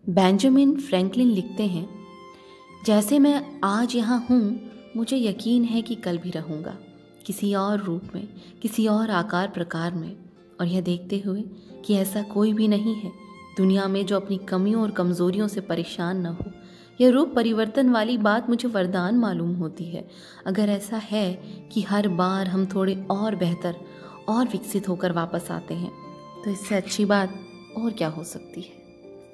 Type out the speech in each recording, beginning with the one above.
Benjamin Franklin लिखते हैं, जैसे मैं आज यहाँ हूँ, मुझे यकीन है कि कल भी रहूँगा, किसी और रूप में, किसी और आकार प्रकार में, और यह देखते हुए कि ऐसा कोई भी नहीं है दुनिया में जो अपनी कमियों और कमज़ोरियों से परेशान न हो। यह रूप परिवर्तन वाली बात मुझे वरदान मालूम होती है। अगर ऐसा है कि हर बार हम थोड़े और बेहतर और विकसित होकर वापस आते हैं, तो इससे अच्छी बात और क्या हो सकती है।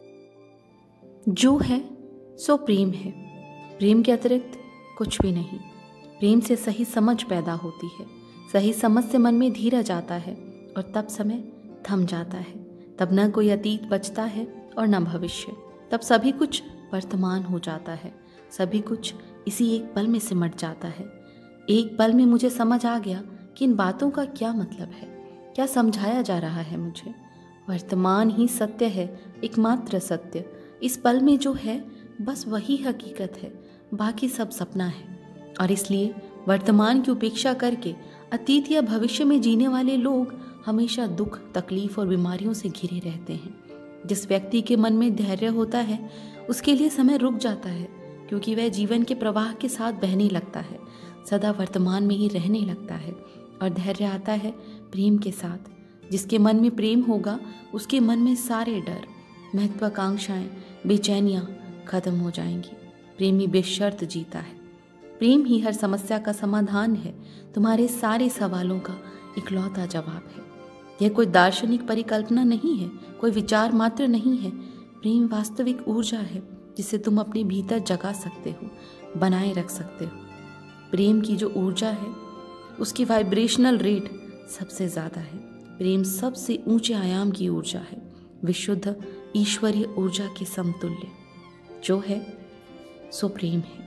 जो है सो प्रेम है। प्रेम के अतिरिक्त कुछ भी नहीं। प्रेम से सही समझ पैदा होती है। सही समझ से मन में धीरज आता है और तब समय थम जाता है। तब न कोई अतीत बचता है और न भविष्य। तब सभी कुछ वर्तमान हो जाता है। सभी कुछ इसी एक पल में सिमट जाता है। एक पल में मुझे समझ आ गया कि इन बातों का क्या मतलब है, क्या समझाया जा रहा है मुझे। वर्तमान ही सत्य है, एकमात्र सत्य। इस पल में जो है बस वही हकीकत है, बाकी सब सपना है। और इसलिए वर्तमान की उपेक्षा करके अतीत या भविष्य में जीने वाले लोग हमेशा दुख, तकलीफ और बीमारियों से घिरे रहते हैं। जिस व्यक्ति के मन में धैर्य होता है उसके लिए समय रुक जाता है, क्योंकि वह जीवन के प्रवाह के साथ बहने लगता है, सदा वर्तमान में ही रहने लगता है। और धैर्य आता है प्रेम के साथ। जिसके मन में प्रेम होगा उसके मन में सारे डर, महत्वाकांक्षाएं, बेचैनियां खत्म हो जाएंगी। प्रेमी बेशर्त जीता है। प्रेम ही हर समस्या का समाधान है, तुम्हारे सारे सवालों का इकलौता जवाब है। यह कोई दार्शनिक परिकल्पना नहीं है, कोई विचार मात्र नहीं है। प्रेम वास्तविक ऊर्जा है जिसे तुम अपने भीतर जगा सकते हो, बनाए रख सकते हो। प्रेम की जो ऊर्जा है उसकी वाइब्रेशनल रेट सबसे ज़्यादा है। प्रेम सबसे ऊंचे आयाम की ऊर्जा है, विशुद्ध ईश्वरीय ऊर्जा के समतुल्य। जो है सो प्रेम है।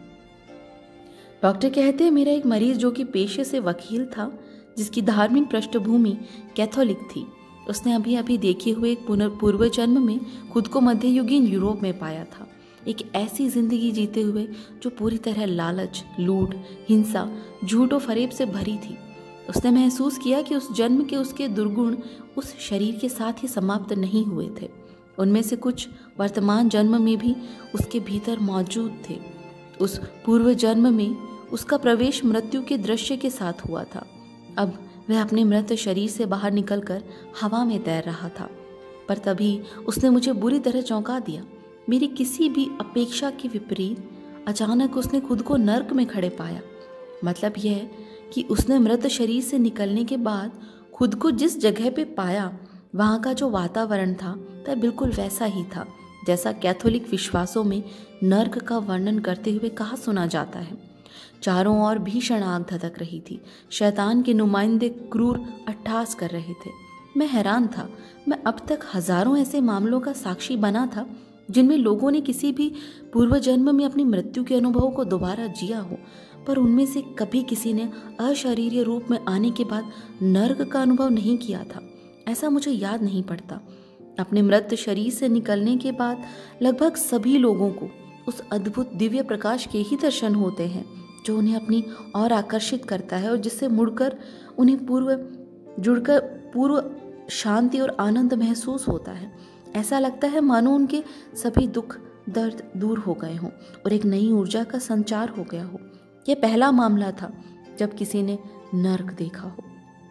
डॉक्टर कहते हैं, मेरा एक मरीज जो कि पेशे से वकील था, जिसकी धार्मिक पृष्ठभूमि कैथोलिक थी, उसने अभी अभी देखे हुए एक पूर्व जन्म में खुद को मध्ययुगीन यूरोप में पाया था। एक ऐसी जिंदगी जीते हुए जो पूरी तरह लालच, लूट, हिंसा, झूठ और फरेब से भरी थी। उसने महसूस किया कि उस जन्म के उसके दुर्गुण उस शरीर के साथ ही समाप्त नहीं हुए थे। उनमें से कुछ वर्तमान जन्म में भी उसके भीतर मौजूद थे। उस पूर्व जन्म में उसका प्रवेश मृत्यु के दृश्य के साथ हुआ था। अब वह अपने मृत शरीर से बाहर निकलकर हवा में तैर रहा था। पर तभी उसने मुझे बुरी तरह चौंका दिया। मेरी किसी भी अपेक्षा के विपरीत अचानक उसने खुद को नर्क में खड़े पाया। मतलब यह कि उसने मृत शरीर से निकलने के बाद खुद को जिस जगह पे पाया, वहाँ का जो वातावरण था वह बिल्कुल वैसा ही था जैसा कैथोलिक विश्वासों में नर्क का वर्णन करते हुए कहा सुना जाता है। चारों ओर भीषण आग धधक रही थी। शैतान के नुमाइंदे क्रूर अट्टहास कर रहे थे। मैं हैरान था। मैं अब तक हजारों ऐसे मामलों का साक्षी बना था जिनमें लोगों ने किसी भी पूर्व जन्म में अपनी मृत्यु के अनुभव को दोबारा जिया हो, पर उनमें से कभी किसी ने अशरीरीय रूप में आने के बाद नर्क का अनुभव नहीं किया था। ऐसा मुझे याद नहीं पड़ता। अपने मृत शरीर से निकलने के बाद लगभग सभी लोगों को उस अद्भुत दिव्य प्रकाश के ही दर्शन होते हैं जो उन्हें अपनी ओर आकर्षित करता है और जिससे मुड़कर उन्हें जुड़कर पूर्व शांति और आनंद महसूस होता है। ऐसा लगता है मानो उनके सभी दुख दर्द दूर हो गए हों और एक नई ऊर्जा का संचार हो गया हो। यह पहला मामला था जब किसी ने नर्क देखा हो।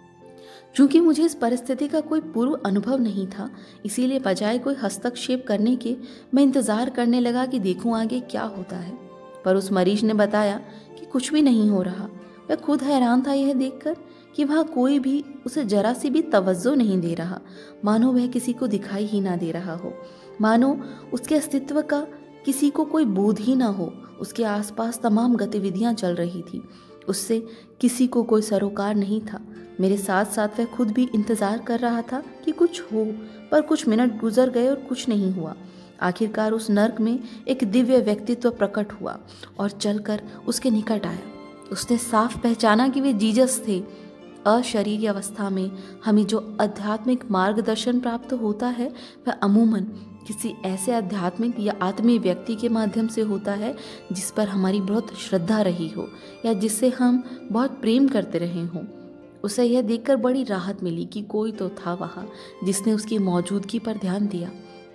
चूंकि मुझे इस परिस्थिति का कोई पूर्व अनुभव नहीं था, इसीलिए बजाय कोई हस्तक्षेप करने के मैं इंतजार करने लगा कि देखूं आगे क्या होता है। पर उस मरीज ने बताया कि कुछ भी नहीं हो रहा। वह खुद हैरान था यह देखकर कि वहाँ कोई भी उसे जरा सी भी तवज्जो नहीं दे रहा, मानो वह किसी को दिखाई ही ना दे रहा हो, मानो उसके अस्तित्व का किसी को कोई बोध ही ना हो। उसके आसपास तमाम गतिविधियां चल रही थी, उससे किसी को कोई सरोकार नहीं था। मेरे साथ साथ वह खुद भी इंतजार कर रहा था कि कुछ हो, पर कुछ मिनट गुजर गए और कुछ नहीं हुआ। आखिरकार उस नर्क में एक दिव्य व्यक्तित्व प्रकट हुआ और चलकर उसके निकट आया। उसने साफ पहचाना कि वे जीसस थे। अशरीरी अवस्था में हमें जो आध्यात्मिक मार्गदर्शन प्राप्त होता है वह अमूमन किसी ऐसे आध्यात्मिक या आत्मीय व्यक्ति के माध्यम से होता है जिस पर हमारी बहुत श्रद्धा रही हो या जिससे हम बहुत प्रेम करते रहे हों। उसे यह देखकर बड़ी राहत मिली कि कोई तो था वहाँ जिसने उसकी मौजूदगी पर ध्यान दिया।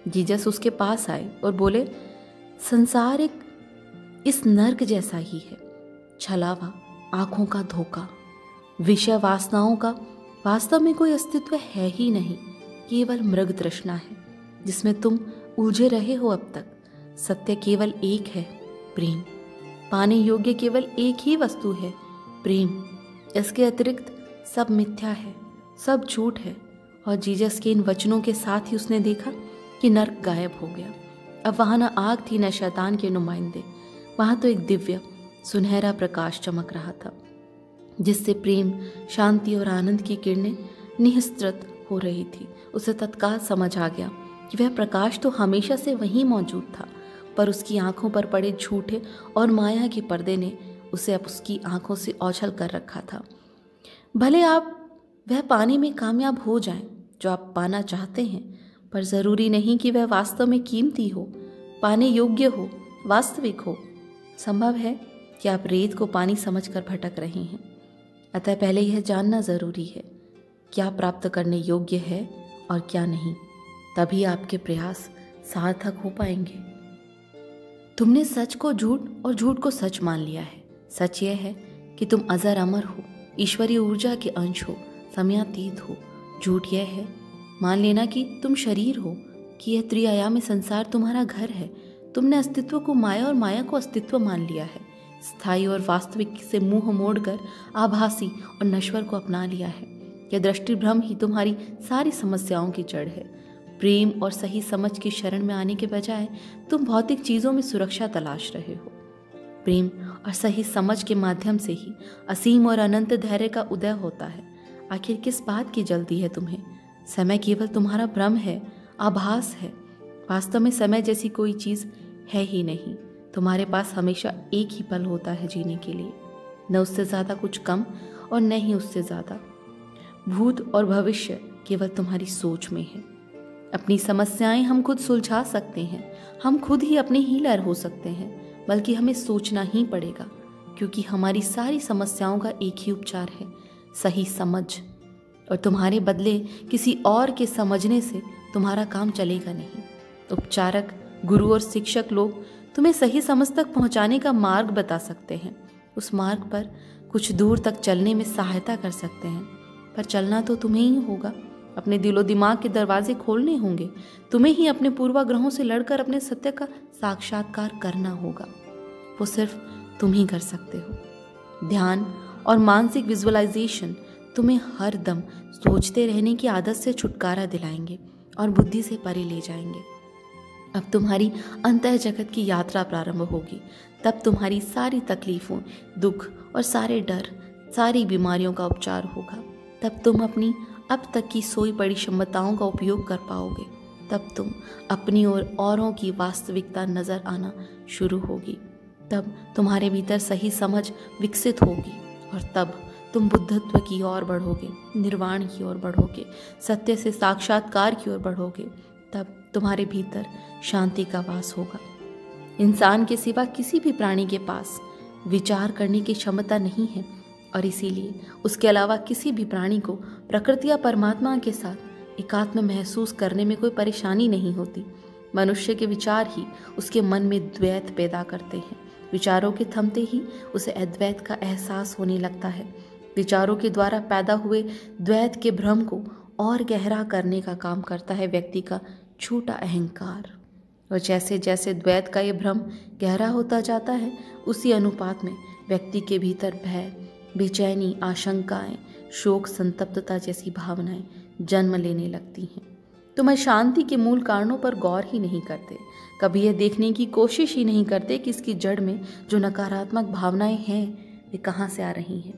जीसस उसके पास आए और बोले, संसार एक इस नर्क जैसा ही है, छलावा, आंखों का धोखा, विषय वासनाओं का वास्तव में कोई अस्तित्व है ही नहीं, केवल मृग तृष्णा है जिसमें तुम उलझे रहे हो अब तक। सत्य केवल एक है, प्रेम। पाने योग्य केवल एक ही वस्तु है, प्रेम। इसके अतिरिक्त सब मिथ्या है, सब झूठ है। और जीसस के इन वचनों के साथ ही उसने देखा कि नर्क गायब हो गया। अब वहां न आग थी न शैतान के नुमाइंदे, वहां तो एक दिव्य सुनहरा प्रकाश चमक रहा था, जिससे प्रेम, शांति और आनंद की किरणें निःसृत हो रही थी। उसे तत्काल समझ आ गया कि वह प्रकाश तो हमेशा से वहीं मौजूद था, पर उसकी आंखों पर पड़े झूठे और माया के पर्दे ने उसे अब उसकी आंखों से ओझल कर रखा था। भले आप वह पाने में कामयाब हो जाएं जो आप पाना चाहते हैं, पर ज़रूरी नहीं कि वह वास्तव में कीमती हो, पाने योग्य हो, वास्तविक हो। संभव है कि आप रेत को पानी समझकर भटक रहे हैं। अतः पहले यह जानना ज़रूरी है क्या प्राप्त करने योग्य है और क्या नहीं, तभी आपके प्रयास सार्थक हो पाएंगे। तुमने सच को झूठ और झूठ को सच मान लिया है। सच यह है कि तुम अजर अमर हो, ईश्वरीय ऊर्जा के अंश हो, समयातीत हो। झूठ यह है मान लेना कि तुम शरीर हो, कि यह त्रिआयामी संसार तुम्हारा घर है। तुमने अस्तित्व को माया और माया को अस्तित्व मान लिया है। स्थायी और वास्तविक से मुंह मोड़कर आभासी और नश्वर को अपना लिया है। यह दृष्टि भ्रम ही तुम्हारी सारी समस्याओं की जड़ है। प्रेम और सही समझ की शरण में आने के बजाय तुम भौतिक चीजों में सुरक्षा तलाश रहे हो। प्रेम और सही समझ के माध्यम से ही असीम और अनंत धैर्य का उदय होता है। आखिर किस बात की जल्दी है तुम्हें? समय केवल तुम्हारा भ्रम है, आभास है। वास्तव में समय जैसी कोई चीज है ही नहीं। तुम्हारे पास हमेशा एक ही पल होता है जीने के लिए, न उससे ज्यादा कुछ कम और न ही उससे ज्यादा। भूत और भविष्य केवल तुम्हारी सोच में है। अपनी समस्याएं हम खुद सुलझा सकते हैं, हम खुद ही अपने हीलर हो सकते हैं, बल्कि हमें सोचना ही पड़ेगा, क्योंकि हमारी सारी समस्याओं का एक ही उपचार है, सही समझ। और तुम्हारे बदले किसी और के समझने से तुम्हारा काम चलेगा नहीं। उपचारक, गुरु और शिक्षक लोग तुम्हें सही समझ तक पहुंचाने का मार्ग बता सकते हैं। उस मार्ग पर कुछ दूर तक चलने में सहायता कर सकते हैं, पर चलना तो तुम्हें ही होगा। अपने दिलो दिमाग के दरवाजे खोलने होंगे। तुम्हें ही अपने पूर्वाग्रहों से लड़कर अपने सत्य का साक्षात्कार करना होगा। वो सिर्फ तुम ही कर सकते हो। ध्यान और मानसिक विजुअलाइजेशन तुम्हें हर दम सोचते रहने की आदत से छुटकारा दिलाएंगे और बुद्धि से परे ले जाएंगे। अब तुम्हारी अंतः जगत की यात्रा प्रारंभ होगी। तब तुम्हारी सारी तकलीफों, दुख और सारे डर, सारी बीमारियों का उपचार होगा। तब तुम अपनी अब तक की सोई पड़ी क्षमताओं का उपयोग कर पाओगे। तब तुम अपनी और औरों की वास्तविकता नजर आना शुरू होगी। तब तुम्हारे भीतर सही समझ विकसित होगी और तब तुम बुद्धत्व की ओर बढ़ोगे, निर्वाण की ओर बढ़ोगे, सत्य से साक्षात्कार की ओर बढ़ोगे। तब तुम्हारे भीतर शांति का वास होगा। इंसान के सिवा किसी भी प्राणी के पास विचार करने की क्षमता नहीं है और इसीलिए उसके अलावा किसी भी प्राणी को प्रकृति या परमात्मा के साथ एकात्म महसूस करने में कोई परेशानी नहीं होती। मनुष्य के विचार ही उसके मन में द्वैत पैदा करते हैं। विचारों के थमते ही उसे अद्वैत का एहसास होने लगता है। विचारों के द्वारा पैदा हुए द्वैत के भ्रम को और गहरा करने का काम करता है व्यक्ति का छोटा अहंकार। और जैसे जैसे द्वैत का ये भ्रम गहरा होता जाता है, उसी अनुपात में व्यक्ति के भीतर भय, बेचैनी, आशंकाएं, शोक, संतप्तता जैसी भावनाएं जन्म लेने लगती हैं। तुम अशांति के मूल कारणों पर गौर ही नहीं करते, कभी यह देखने की कोशिश ही नहीं करते कि इसकी जड़ में जो नकारात्मक भावनाएं हैं वे कहाँ से आ रही हैं।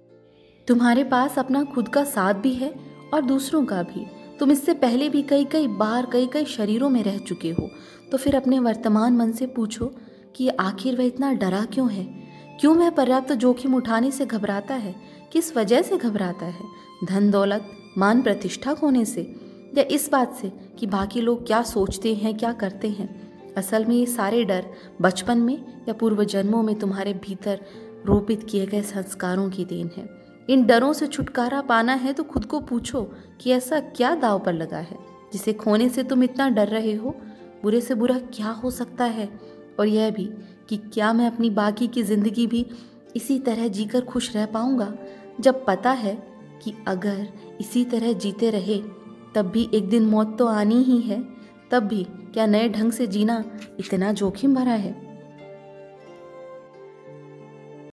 तुम्हारे पास अपना खुद का साथ भी है और दूसरों का भी। तुम इससे पहले भी कई कई बार कई शरीरों में रह चुके हो। तो फिर अपने वर्तमान मन से पूछो कि आखिर वह इतना डरा क्यों है? क्यों वह पर्याप्त जोखिम उठाने से घबराता है? किस वजह से घबराता है? धन दौलत, मान प्रतिष्ठा खोने से, या इस बात से कि बाकी लोग क्या सोचते हैं, क्या करते हैं? असल में ये सारे डर बचपन में या पूर्व जन्मों में तुम्हारे भीतर रोपित किए गए संस्कारों की देन है। इन डरों से छुटकारा पाना है तो खुद को पूछो कि ऐसा क्या दांव पर लगा है जिसे खोने से तुम इतना डर रहे हो, बुरे से बुरा क्या हो सकता है? और यह भी कि क्या मैं अपनी बाकी की ज़िंदगी भी इसी तरह जीकर खुश रह पाऊँगा, जब पता है कि अगर इसी तरह जीते रहे तब भी एक दिन मौत तो आनी ही है। तब भी क्या नए ढंग से जीना इतना जोखिम भरा है?